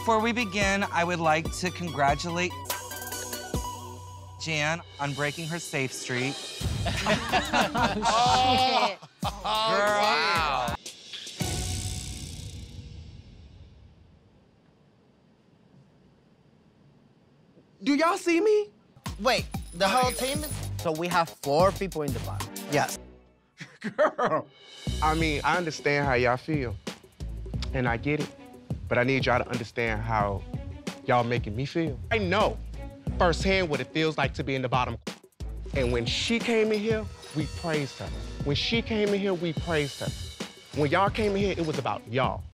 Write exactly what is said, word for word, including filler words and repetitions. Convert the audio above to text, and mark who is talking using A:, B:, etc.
A: Before we begin, I would like to congratulate Jan on breaking her safe streak.
B: Oh,
A: Girl. Wow.
C: Do y'all see me?
B: Wait, the whole team is?
D: So we have four people in the bottom.
B: Yes.
C: Girl. I mean, I understand how y'all feel, and I get it, but I need y'all to understand how y'all making me feel. I know firsthand what it feels like to be in the bottom. And when she came in here, we praised her. When she came in here, we praised her. When y'all came in here, it was about y'all.